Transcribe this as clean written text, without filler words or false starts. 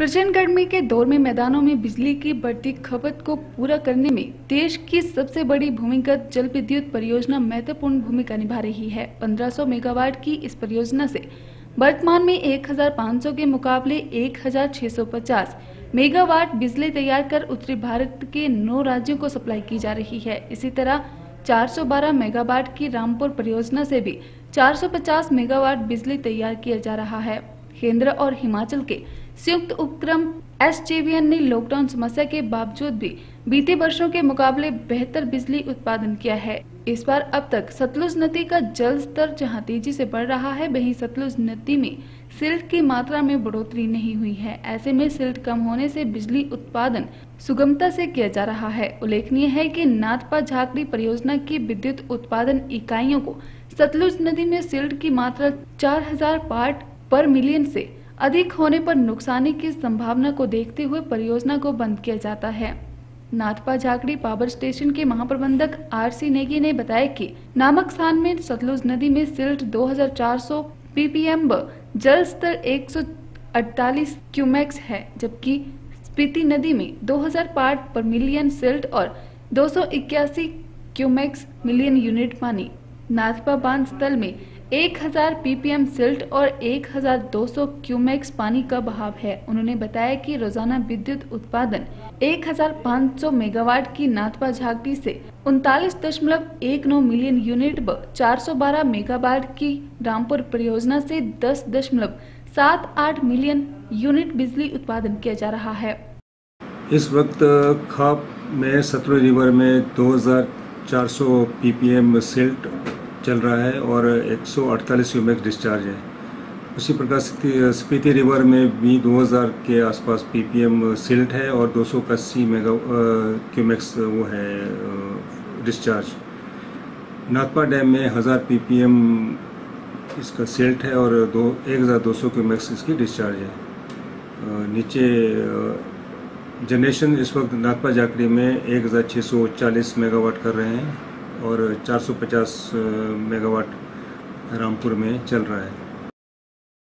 प्रचंड गर्मी के दौर में मैदानों में बिजली की बढ़ती खपत को पूरा करने में देश की सबसे बड़ी भूमिगत जल विद्युत परियोजना महत्वपूर्ण भूमिका निभा रही है। 1500 मेगावाट की इस परियोजना से वर्तमान में 1500 के मुकाबले 1650 मेगावाट बिजली तैयार कर उत्तरी भारत के 9 राज्यों को सप्लाई की जा रही है। इसी तरह 412 मेगावाट की रामपुर परियोजना से भी 450 मेगावाट बिजली तैयार किया जा रहा है। केंद्र और हिमाचल के संयुक्त उपक्रम SJVN ने लॉकडाउन समस्या के बावजूद भी बीते वर्षों के मुकाबले बेहतर बिजली उत्पादन किया है। इस बार अब तक सतलुज नदी का जल स्तर जहां तेजी से बढ़ रहा है, वहीं सतलुज नदी में सिल्ट की मात्रा में बढ़ोतरी नहीं हुई है। ऐसे में सिल्ट कम होने से बिजली उत्पादन सुगमता से किया जा रहा है। उल्लेखनीय है कि नाथपा झाकड़ी परियोजना की विद्युत उत्पादन इकाइयों को सतलुज नदी में सिल्ट की मात्रा 4000 पार्ट पर मिलियन से अधिक होने पर नुकसानी की संभावना को देखते हुए परियोजना को बंद किया जाता है। नाथपा झाकड़ी पावर स्टेशन के महाप्रबंधक RC नेगी ने बताया कि नामक स्थान में सतलुज नदी में सिल्ट 2400 ppm व जल स्तर 148 क्यूमेक्स है, जबकि स्पीति नदी में 2000 पार्ट पर मिलियन सिल्ट और 281 क्यूमेक्स मिलियन यूनिट पानी। नाथपा बांध स्थल में 1000 ppm सिल्ट और 1200 क्यूमेक्स पानी का बहाव है। उन्होंने बताया कि रोजाना विद्युत उत्पादन 1500 मेगावाट की नाथपा झाकड़ी से 39.19 मिलियन यूनिट व 412 मेगावाट की रामपुर परियोजना से 10.78 मिलियन यूनिट बिजली उत्पादन किया जा रहा है। इस वक्त खाप में सतलुज रिवर में 2400 ppm सिल्ट चल रहा है और 148 क्यूमेक्स डिस्चार्ज है। उसी प्रकार स्पीति रिवर में भी 2000 के आसपास ppm सिल्ट है और 280 क्यूमेक्स वो है डिस्चार्ज। नाथपा डैम में 1000 ppm इसका सिल्ट है और 1200 क्यूमेक्स इसकी डिस्चार्ज है। नीचे जनरेशन इस वक्त नाथपा झाकड़ी में 1640 मेगावाट कर रहे हैं और 450 मेगावाट रामपुर में चल रहा है।